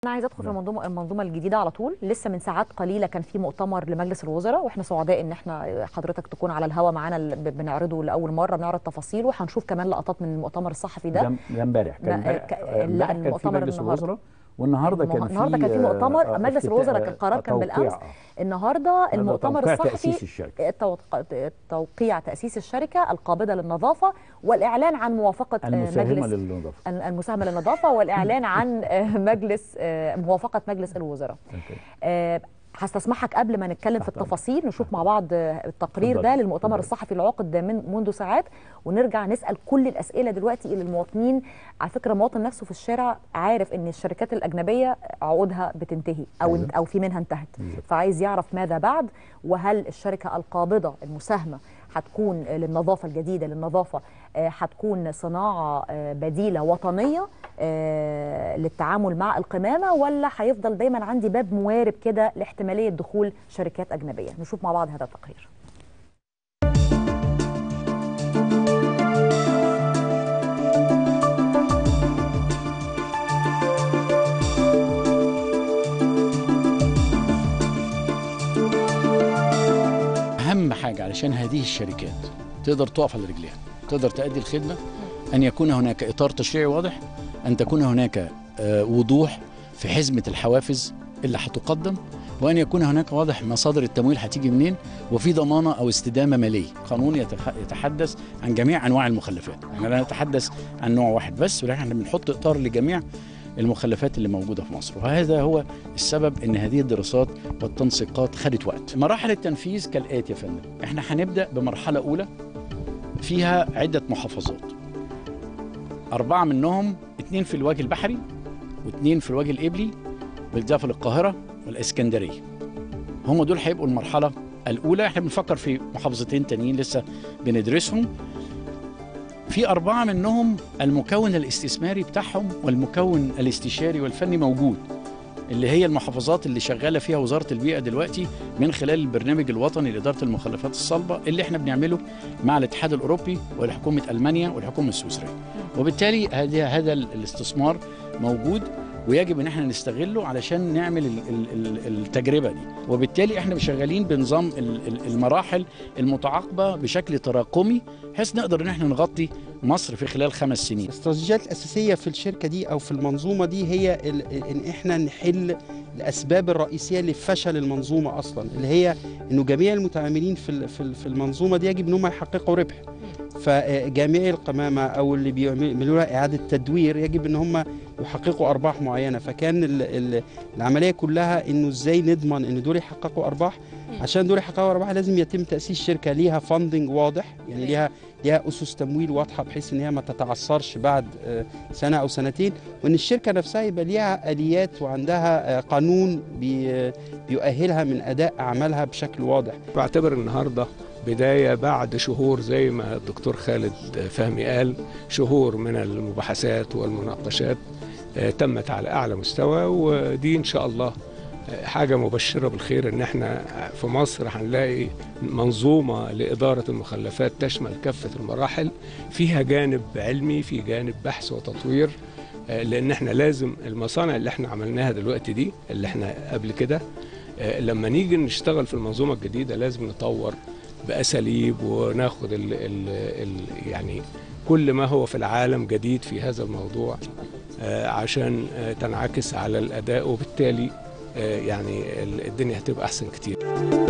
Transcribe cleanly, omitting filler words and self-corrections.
انا عايزه ادخل في المنظومه الجديده على طول. لسه من ساعات قليله كان في مؤتمر لمجلس الوزراء، واحنا سعداء ان احنا حضرتك تكون على الهوا معانا، بنعرضه لاول مره، بنعرض تفاصيله، وهنشوف كمان لقطات من المؤتمر الصحفي ده. ده امبارح كان في مجلس الوزراء، والنهارده كان في مؤتمر مجلس الوزراء. كان القرار كان بالامس. النهارده المؤتمر الصحفي توقيع تاسيس الشركه القابضه للنظافه، والاعلان عن موافقه المساهمه للنظافه، والاعلان عن موافقه مجلس الوزراء. هستسمحك قبل ما نتكلم في التفاصيل نشوف مع بعض التقرير ده للمؤتمر الصحفي العقد منذ ساعات، ونرجع نسأل كل الأسئلة دلوقتي إلى المواطنين. على فكرة المواطن نفسه في الشارع عارف إن الشركات الأجنبية عقودها بتنتهي أو في منها انتهت، فعايز يعرف ماذا بعد، وهل الشركة القابضة المساهمة هتكون للنظافة الجديدة للنظافة هتكون صناعة بديلة وطنية للتعامل مع القمامة، ولا هيفضل دايما عندي باب موارب كده لاحتمالية دخول شركات أجنبية؟ نشوف مع بعض هذا التقرير. أهم حاجة علشان هذه الشركات تقدر تقف على رجليها، تقدر تؤدي الخدمة، أن يكون هناك إطار تشريعي واضح، أن تكون هناك وضوح في حزمة الحوافز اللي هتقدم، وأن يكون هناك واضح مصادر التمويل هتيجي منين، وفي ضمانة أو استدامة مالية. قانون يتحدث عن جميع أنواع المخلفات، احنا لا نتحدث عن نوع واحد بس، ولكن احنا بنحط إطار لجميع المخلفات اللي موجودة في مصر، وهذا هو السبب ان هذه الدراسات والتنسيقات خدت وقت. مراحل التنفيذ كالآتي يا فندم. احنا هنبدأ بمرحلة أولى فيها عدة محافظات، 4 منهم 2 في الوجه البحري و2 في الوجه الإبلي، بالإضافة للقاهرة والإسكندرية. هم دول هيبقوا المرحلة الأولى. احنا بنفكر في محافظتين تانيين لسه بندرسهم. في 4 منهم المكون الاستثماري بتاعهم والمكون الاستشاري والفني موجود، اللي هي المحافظات اللي شغالة فيها وزارة البيئة دلوقتي من خلال البرنامج الوطني لإدارة المخلفات الصلبة اللي احنا بنعمله مع الاتحاد الأوروبي والحكومة ألمانيا والحكومة السويسرية. وبالتالي هذا الاستثمار موجود، ويجب ان احنا نستغله علشان نعمل التجربه دي. وبالتالي احنا شغالين بنظام المراحل المتعاقبه بشكل تراكمي، بحيث نقدر ان احنا نغطي مصر في خلال 5 سنين. الاستراتيجيات الاساسيه في الشركه دي او في المنظومه دي هي ان احنا نحل الاسباب الرئيسيه لفشل المنظومه اصلا، اللي هي انه جميع المتعاملين في المنظومه دي يجب ان هم يحققوا ربح. فجميع القمامه او اللي بيعملوا لها اعاده تدوير يجب ان هم يحققوا ارباح معينه. فكان العمليه كلها انه ازاي نضمن ان دول يحققوا ارباح. عشان دول يحققوا ارباح لازم يتم تاسيس شركه ليها فاندنج واضح، يعني ليها اسس تمويل واضحه، بحيث ان هي ما تتعثرش بعد سنه او سنتين، وان الشركه نفسها يبقى ليها اليات وعندها قانون بيؤهلها من اداء اعمالها بشكل واضح. بعتبر النهارده بداية بعد شهور زي ما الدكتور خالد فهمي قال، شهور من المباحثات والمناقشات تمت على أعلى مستوى، ودي إن شاء الله حاجة مبشرة بالخير إن احنا في مصر هنلاقي منظومة لإدارة المخلفات تشمل كافة المراحل، فيها جانب علمي، في جانب بحث وتطوير، لأن احنا لازم المصانع اللي احنا عملناها دلوقتي دي اللي احنا قبل كده لما نيجي نشتغل في المنظومة الجديدة لازم نطور بأساليب وناخد يعني كل ما هو في العالم جديد في هذا الموضوع عشان تنعكس على الأداء، وبالتالي يعني الدنيا هتبقى أحسن كتير.